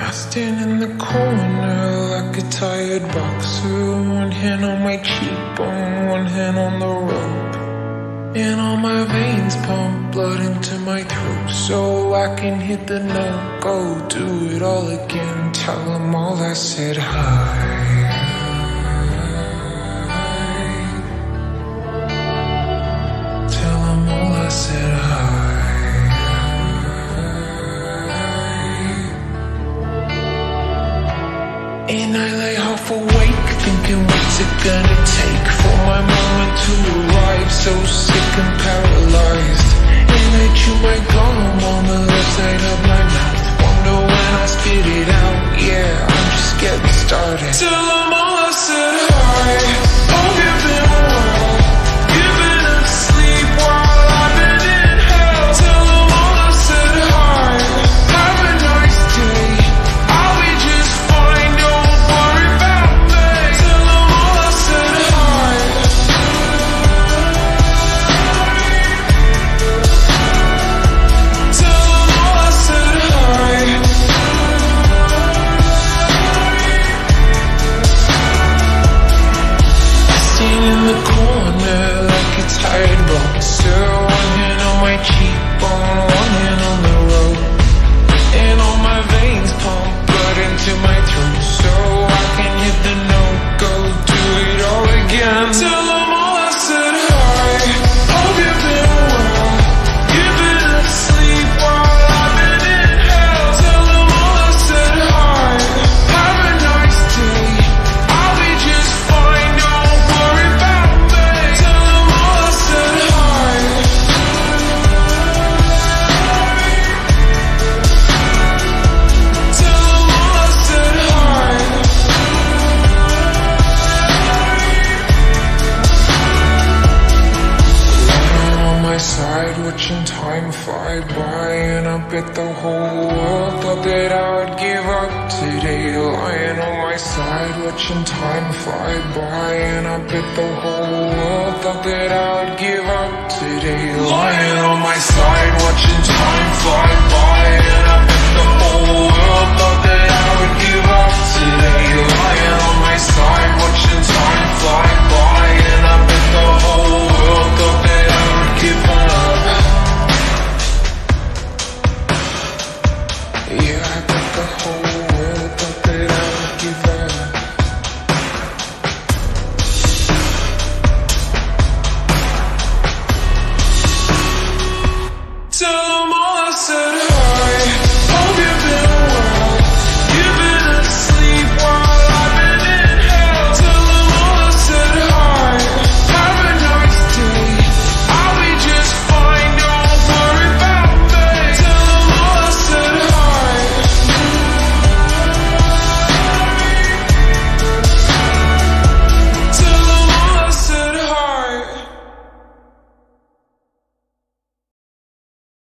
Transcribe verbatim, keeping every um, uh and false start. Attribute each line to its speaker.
Speaker 1: I stand in the corner like a tired boxer, one hand on my cheekbone, one hand on the rope, and all my veins pump blood into my throat so I can hit the note, go do it all again. Tell them all I said hi. Tell them all I said hi. And I lay half awake, thinking what's it gonna take for my moment to arrive, so sick and paralyzed. And I chew my gum on the left side of my mouth, wonder when I spit it out, yeah, I'm just getting started. Tell them all I said hi, hope you've been well, you've been asleep while I've been in hell. Tell them all I said hi, have a nice day, I'll be just fine, don't worry about me. Tell them all I said hi. Tell them all I said hi. Sitting in the corner like a tired boxer, one hand on my cheekbone, one hand on the road, and all my veins pump blood into my throat so I can hit the note, go do it all again. Tell them all I said hi, hope you've been well, you've been asleep while I've been in hell. Tell them all I said hi, have a nice day, I'll be just fine, don't worry about me. Tell them all I said hi. Tell them all I said hi. Lying on my side, watching time fly by, and I bet the whole world thought that I would give up today. Lying on my side, watching time fly by, and I bet the whole world thought that I would give up today. Lying on my side, watching time fly by.